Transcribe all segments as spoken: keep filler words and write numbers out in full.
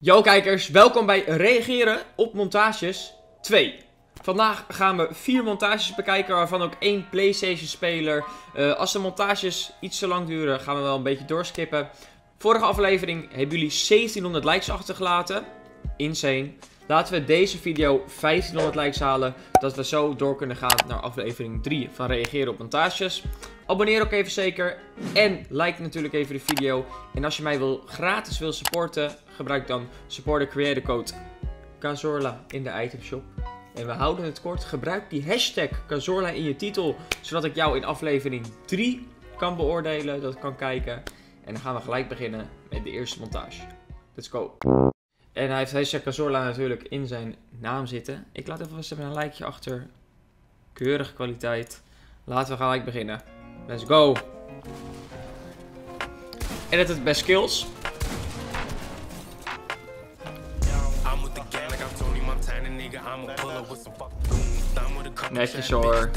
Yo kijkers, welkom bij Reageren op Montages twee. Vandaag gaan we vier montages bekijken, waarvan ook één PlayStation speler. Uh, als de montages iets te lang duren, gaan we wel een beetje doorskippen. Vorige aflevering hebben jullie zeventienhonderd likes achtergelaten. Insane. Laten we deze video vijftienhonderd likes halen, dat we zo door kunnen gaan naar aflevering drie van Reageren op Montages. Abonneer ook even zeker en like natuurlijk even de video. En als je mij wil, gratis wil supporten, gebruik dan supporter creator code Cazorla in de itemshop. En we houden het kort. Gebruik die hashtag Cazorla in je titel, zodat ik jou in aflevering drie kan beoordelen, dat kan kijken. En dan gaan we gelijk beginnen met de eerste montage. Let's go. En hij heeft hashtag Cazorla natuurlijk in zijn naam zitten. Ik laat even, even een likeje achter. Keurige kwaliteit. Laten we gelijk beginnen. Let's go. Edited bij skills. Netjes hoor.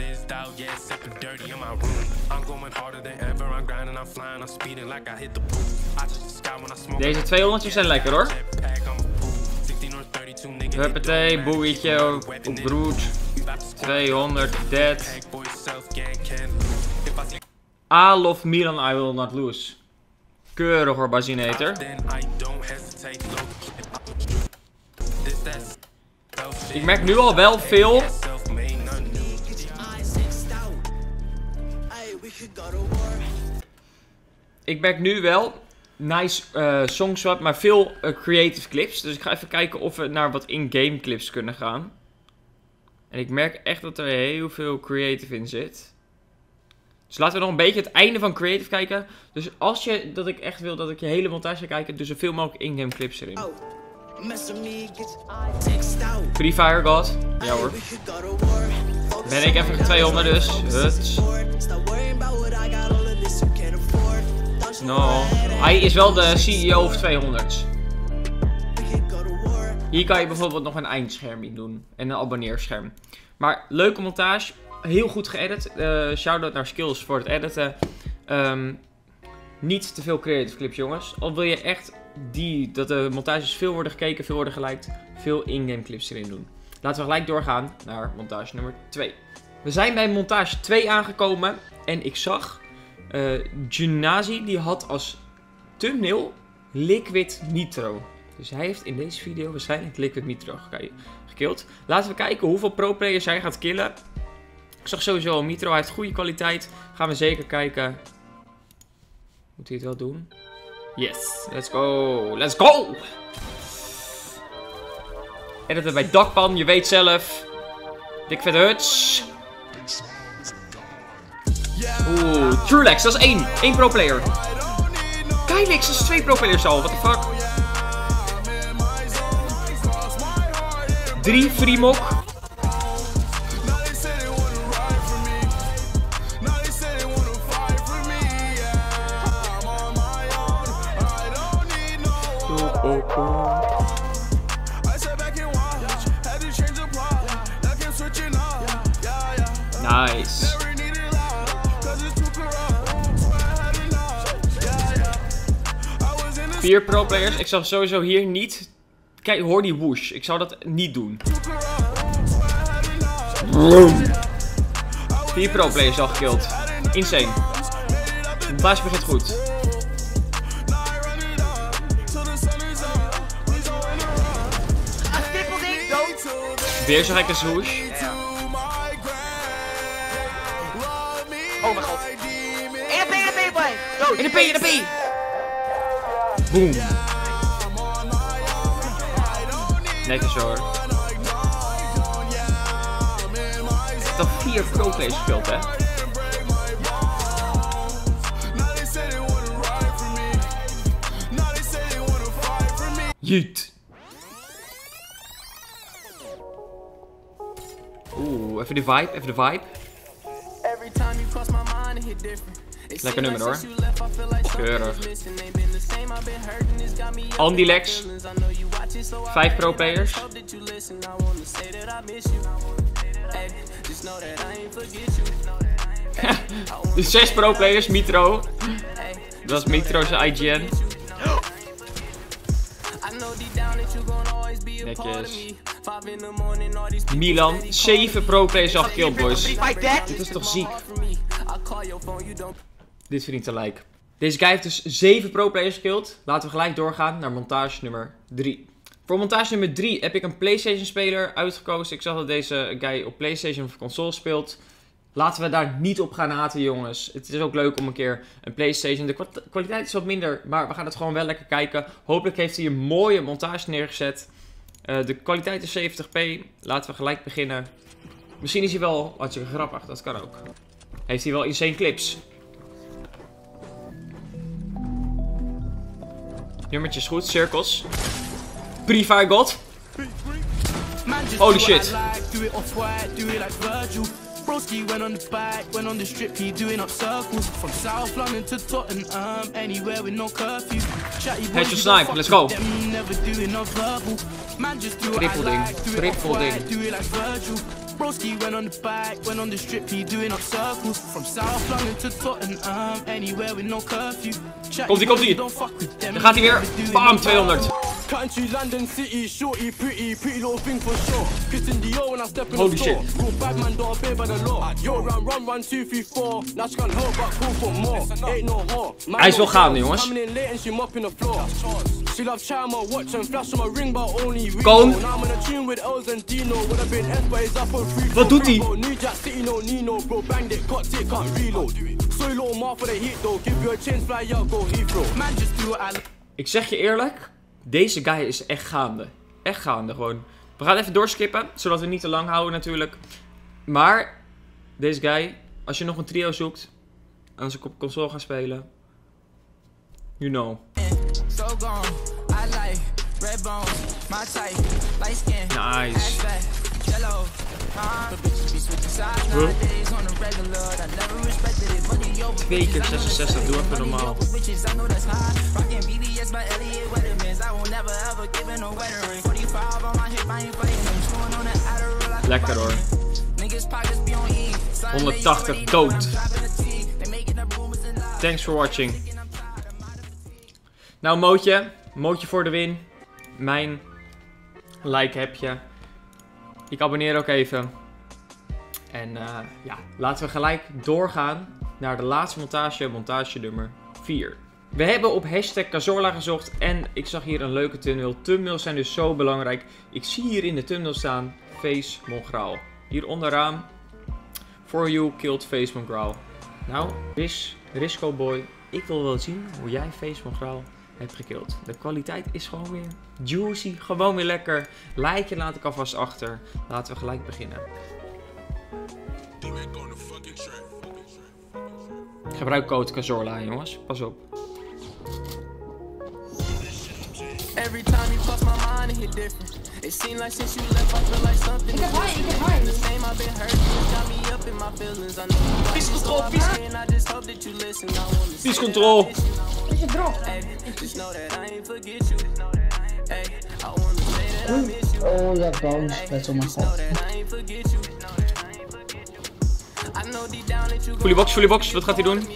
Deze tweehonderd zijn lekker hoor. Huppatee, boeietje, op broed. tweehonderd, dead. I love Milan, I will not lose. Keurig hoor, Bazinator. Ik merk nu al wel veel. Ik merk nu wel nice uh, songswap, maar veel uh, creative clips. Dus ik ga even kijken of we naar wat in-game clips kunnen gaan. En ik merk echt dat er heel veel creative in zit. Dus laten we nog een beetje het einde van creative kijken. Dus als je, dat ik echt wil dat ik je hele montage ga kijken, dus zoveel mogelijk in-game clips erin. Free Fire God. Ja hoor. Ben ik even tweehonderd dus. Huts. No. Hij is wel de C E O of tweehonderd. Hier kan je bijvoorbeeld nog een eindscherm in doen. En een abonneerscherm. Maar leuke montage. Heel goed geëdit. Uh, Shout-out naar Skills voor het editen. Um, niet te veel creative clips jongens. Of wil je echt die, dat de montages veel worden gekeken, veel worden geliked. Veel in-game clips erin doen. Laten we gelijk doorgaan naar montage nummer twee. We zijn bij montage twee aangekomen. En ik zag uh, Junazi, die had als thumbnail Liquid Nitro. Dus hij heeft in deze video waarschijnlijk Liquid Nitro gekillt. Laten we kijken hoeveel pro-players hij gaat killen. Ik zag sowieso al Nitro, hij heeft goede kwaliteit. Gaan we zeker kijken. Moet hij het wel doen? Yes, let's go. Let's go! Editen bij Dakpan, je weet zelf. Dik vet huts. Oeh, Truelex, dat is één. Eén pro-player. Kylix, dat is twee pro-players al, what the fuck. Drie Fremok. Nice. Vier pro-players. Ik zag sowieso hier niet. Kijk, hoor die whoosh. Ik zou dat niet doen. Vier pro-players al gekillt. Insane. De montage begint goed. Weer zo'n gekke swoosh. Oh mijn god. In de P, in de P, boy. In de P, in de P. Boom. Netjes hoor. Toch vier pro-players gespeeld hè. Jeet. Oeh, even de vibe, even de vibe. Lekker nummer hoor. Keurig. Andilex. Vijf pro-players. Dus zes pro-players, Mitro. Dat was Mitro's I G N. Netjes. Milan, zeven pro-players al gekillt, boys. Dit is toch ziek? Dit verdient een like. Deze guy heeft dus zeven pro-players gekillt. Laten we gelijk doorgaan naar montage nummer drie. Voor montage nummer drie heb ik een PlayStation speler uitgekozen. Ik zag dat deze guy op PlayStation of console speelt. Laten we daar niet op gaan haten, jongens. Het is ook leuk om een keer een PlayStation. De kwaliteit is wat minder, maar we gaan het gewoon wel lekker kijken. Hopelijk heeft hij een mooie montage neergezet. Uh, de kwaliteit is zeventig p. Laten we gelijk beginnen. Misschien is hij wel hartstikke grappig, dat kan ook. Heeft hij wel insane clips. Nummertjes goed, cirkels. Pre-fire god. Holy shit. Broski went on the bike, went on the strip, he doing up circles from South London to Tottenham, anywhere with no curfew. Headshot snipe, let's go. Triple ding, triple ding. Broski went on the bike, went on the strip, he doing up circles from South London to Tottenham, anywhere with no curfew. Komt ie, komt ie. Dan gaat hij weer. Bam, tweehonderd. Holy shit. Hij is wel gaande, jongens. Kom. Wat doet hij? Ik zeg je eerlijk, deze guy is echt gaande. Echt gaande gewoon. We gaan even doorskippen, zodat we niet te lang houden natuurlijk. Maar, deze guy, als je nog een trio zoekt, en als ik op console ga spelen, you know. Nice. Huh? Twee keer zesenzestig, doe even normaal. Lekker hoor. honderdtachtig dood. Thanks for watching. Nou Mootje, Mootje voor de win. Mijn like heb je. Ik abonneer ook even. En uh, ja, laten we gelijk doorgaan naar de laatste montage, montage nummer vier. We hebben op hashtag Cazorla gezocht en ik zag hier een leuke thumbnail. Thumbnails zijn dus zo belangrijk. Ik zie hier in de thumbnail staan Face Mongraal. Hier onderaan, For You killed Face Mongraal. Nou, Riz, Risco Boy, ik wil wel zien hoe jij Face Mongraal hebt gekillt. De kwaliteit is gewoon weer juicy, gewoon weer lekker. Likeje laat ik alvast achter. Laten we gelijk beginnen. Gebruik code Cazorla, jongens. Pas op. Every time you cross my mind, it hit different. It seems like since you left, I feel like something. Ik heb high, ik heb high. The same I've been hurt, you got me up in my feelings. I know. Peace control, peace. I just hope that you listen. Peace control. Is het drop? Oh, ja, bounce. Dat is op mijn god. Fully box, fully box. Wat gaat hij doen?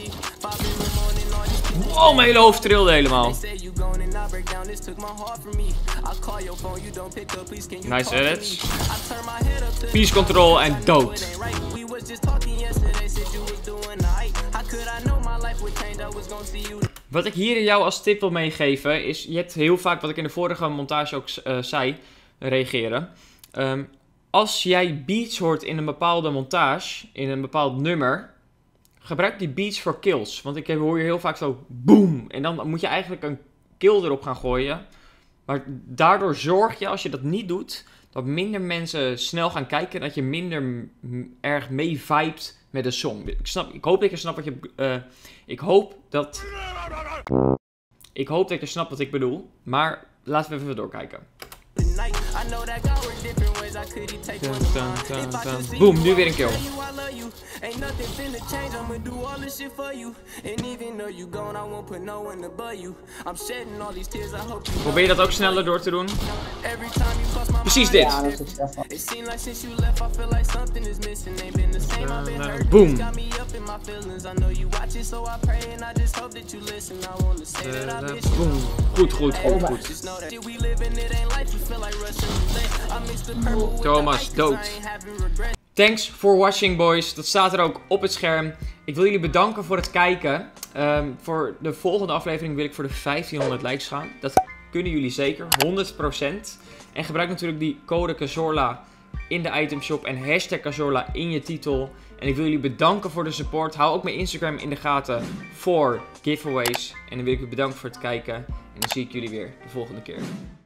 Wow, mijn hele hoofd trilde helemaal. Nice edits. Peace control en dood. Wat ik hier jou als tip wil meegeven is, je hebt heel vaak, wat ik in de vorige montage ook uh, zei, reageren. Um, als jij beats hoort in een bepaalde montage, in een bepaald nummer, gebruik die beats voor kills. Want ik hoor je heel vaak zo boom. En dan moet je eigenlijk een kill erop gaan gooien. Maar daardoor zorg je, als je dat niet doet, dat minder mensen snel gaan kijken. En dat je minder erg mee vibet met de song. Ik, snap, ik hoop dat je snapt wat je... Uh, ik hoop dat... Ik hoop dat je snapt wat ik bedoel. Maar laten we even doorkijken. Boom, nu weer een kill. Probeer dat ook sneller door te doen. Precies dit. Ja, dat is Stefan. Uh, boom. Boom. Goed, goed, goed, goed. Thomas, dood. Thanks for watching, boys. Dat staat er ook op het scherm. Ik wil jullie bedanken voor het kijken. Um, voor de volgende aflevering wil ik voor de vijftienhonderd likes gaan. Dat kunnen jullie zeker, honderd procent. En gebruik natuurlijk die code Cazorla in de itemshop en hashtag Cazorla in je titel. En ik wil jullie bedanken voor de support. Hou ook mijn Instagram in de gaten voor giveaways. En dan wil ik jullie bedanken voor het kijken. En dan zie ik jullie weer de volgende keer.